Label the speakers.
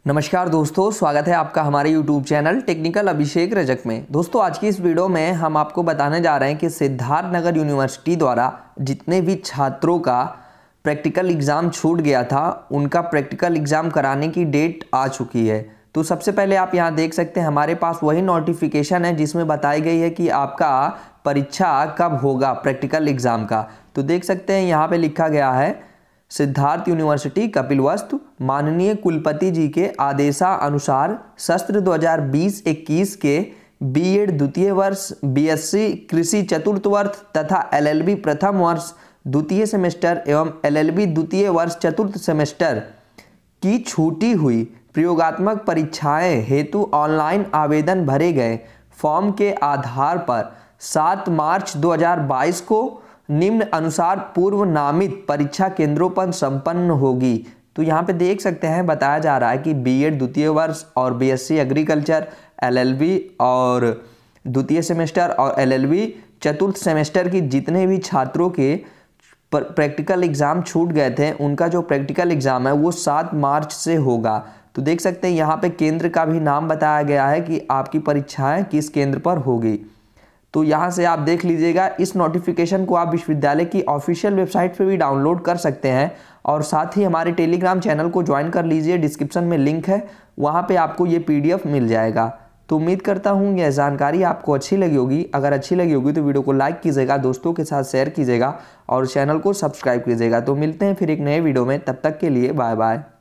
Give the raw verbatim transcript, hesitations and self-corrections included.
Speaker 1: नमस्कार दोस्तों, स्वागत है आपका हमारे YouTube channel technical Abhishek Rajak में। दोस्तों आज की इस वीडियो में हम आपको बताने जा रहे हैं कि सिद्धार्थनगर यूनिवर्सिटी द्वारा जितने भी छात्रों का प्रैक्टिकल एग्ज़ाम छूट गया था उनका प्रैक्टिकल एग्ज़ाम कराने की डेट आ चुकी है। तो सबसे पहले आप यहाँ देख सकते हैं हमारे पास वही नोटिफिकेशन है जिसमें बताई गई है कि आपका परीक्षा कब होगा प्रैक्टिकल एग्ज़ाम का। तो देख सकते हैं यहाँ पे लिखा गया है सिद्धार्थ यूनिवर्सिटी कपिलवस्तु माननीय कुलपति जी के आदेशानुसार सत्र दो हज़ार बीस इक्कीस के बीएड द्वितीय वर्ष, बीएससी कृषि चतुर्थ वर्ष तथा एलएलबी प्रथम वर्ष द्वितीय सेमेस्टर एवं एलएलबी द्वितीय वर्ष चतुर्थ सेमेस्टर की छूटी हुई प्रयोगात्मक परीक्षाएं हेतु ऑनलाइन आवेदन भरे गए फॉर्म के आधार पर सात मार्च दो हज़ार बाईस को निम्न अनुसार पूर्व नामित परीक्षा केंद्रों पर संपन्न होगी। तो यहाँ पे देख सकते हैं बताया जा रहा है कि बीएड द्वितीय वर्ष और बीएससी एग्रीकल्चर, एलएलबी और द्वितीय सेमेस्टर और एलएलबी चतुर्थ सेमेस्टर की जितने भी छात्रों के प्रैक्टिकल एग्ज़ाम छूट गए थे उनका जो प्रैक्टिकल एग्ज़ाम है वो सात मार्च से होगा। तो देख सकते हैं यहाँ पे केंद्र का भी नाम बताया गया है कि आपकी परीक्षाएँ किस केंद्र पर होगी। तो यहाँ से आप देख लीजिएगा, इस नोटिफिकेशन को आप विश्वविद्यालय की ऑफिशियल वेबसाइट पे भी डाउनलोड कर सकते हैं और साथ ही हमारे टेलीग्राम चैनल को ज्वाइन कर लीजिए, डिस्क्रिप्शन में लिंक है, वहाँ पे आपको ये पीडीएफ मिल जाएगा। तो उम्मीद करता हूँ यह जानकारी आपको अच्छी लगी होगी। अगर अच्छी लगी होगी तो वीडियो को लाइक कीजिएगा, दोस्तों के साथ शेयर कीजिएगा और चैनल को सब्सक्राइब कीजिएगा। तो मिलते हैं फिर एक नए वीडियो में, तब तक के लिए बाय बाय।